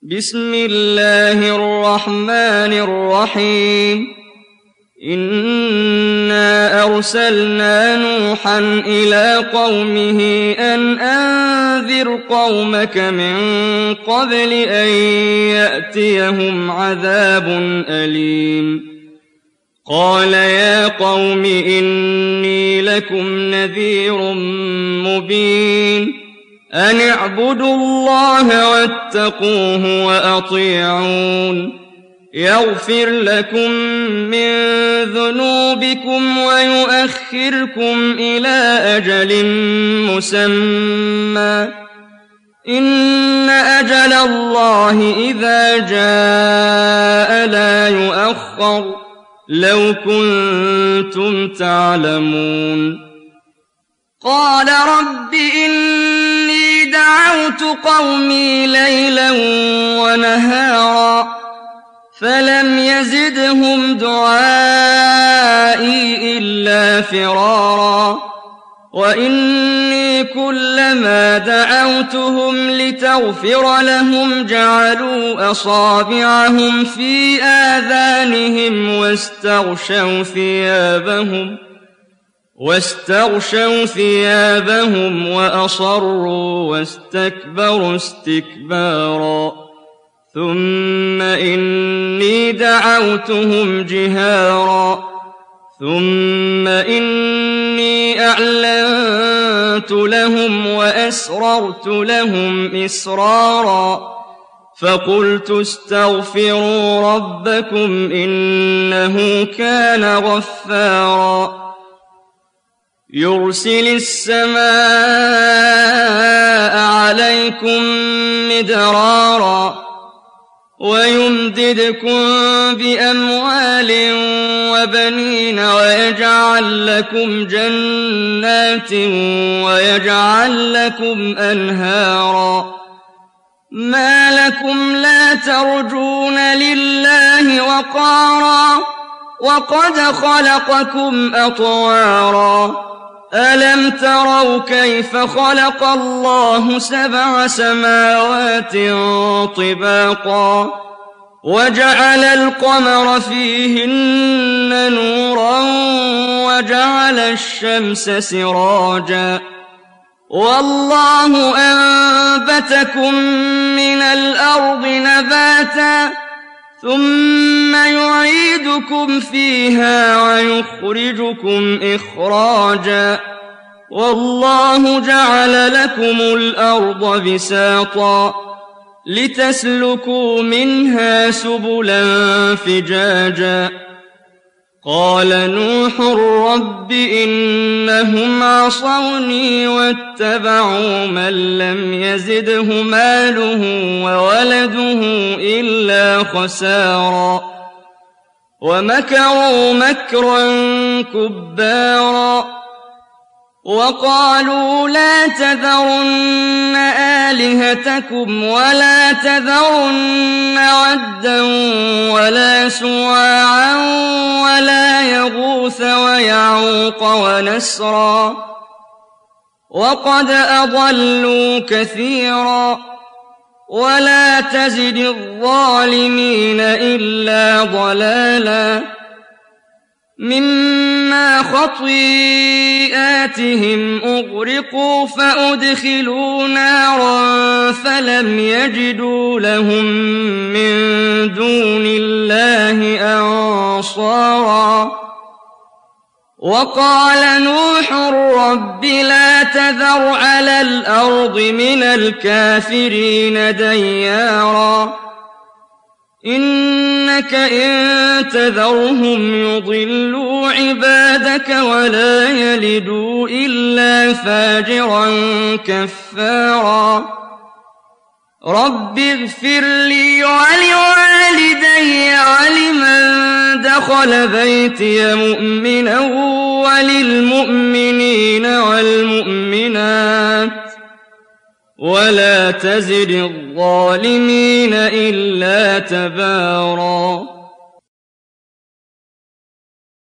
بسم الله الرحمن الرحيم إنا أرسلنا نوحا إلى قومه أن أنذر قومك من قبل أن يأتيهم عذاب أليم قال يا قوم إني لكم نذير مبين أن اعبدوا الله واتقوه وأطيعون يغفر لكم من ذنوبكم ويؤخركم إلى أجل مسمى إن أجل الله إذا جاء لا يؤخر لو كنتم تعلمون قال رب إني دعوت قومي ليلا ونهارا فلم يزدهم دعائي إلا فرارا وإني كلما دعوتهم لتغفر لهم جعلوا أصابعهم في آذانهم واستغشوا ثيابهم وأصروا واستكبروا استكبارا ثم إني دعوتهم جهارا ثم إني أعلنت لهم وأسررت لهم إسرارا فقلت استغفروا ربكم إنه كان غفارا يرسل السماء عليكم مدرارا ويمددكم بأموال وبنين ويجعل لكم جنات ويجعل لكم أنهارا ما لكم لا ترجون لله وقارا وقد خلقكم أطوارا ألم تروا كيف خلق الله 7 سماوات طباقا وجعل القمر فيهن نورا وجعل الشمس سراجا والله أنبتكم من الأرض نباتا ثم يعيدكم فيها ويخرجكم إخراجا والله جعل لكم الأرض بساطا لتسلكوا منها سبلا فجاجا قال نوح رب إنهم عصوني واتبعوا من لم يزده ماله وولده إلا خسارا ومكروا مكرا كبارا وقالوا لا تذرن آلهتكم ولا تذرن ودا ولا سواعا ولا يغوث ويعوق ونسرا وقد أضلوا كثيرا ولا تزد الظالمين إلا ضلالا مما خطيئاتهم أغرقوا فأدخلوا نارا فلم يجدوا لهم من دون الله أنصارا وقال نوح رب لا تذر على الأرض من الكافرين ديارا إنك إن تذرهم يضلوا عبادك ولا يلدوا إلا فاجرا كفارا رب اغفر لي ولوالدي ولمن دخل بيتي مؤمنا وللمؤمنين والمؤمنات ولا تزد الظالمين إلا تبارا